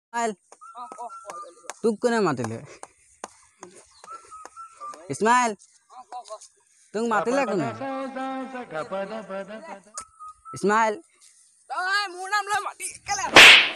Ismail, তোক কোনে মাতিলে? ইছমাইল, তোক মাতিলে কোনে? ইছমাইল, মোৰ নাম লৈ মাতি কেলে